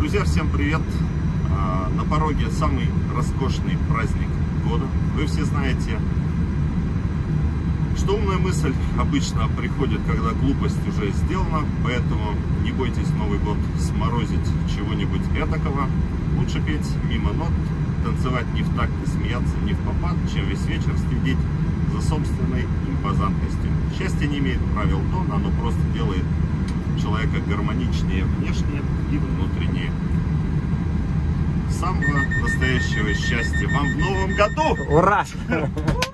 Друзья, всем привет! На пороге самый роскошный праздник года. Вы все знаете, что умная мысль обычно приходит, когда глупость уже сделана, поэтому не бойтесь Новый год сморозить чего-нибудь этакого. Лучше петь мимо нот, танцевать не в такт и смеяться не в попад, чем весь вечер следить за собственной импозантностью. Счастье не имеет правил тона, оно просто делает человека гармоничнее внешне и внутренне. Самого настоящего счастья вам в новом году! Ура!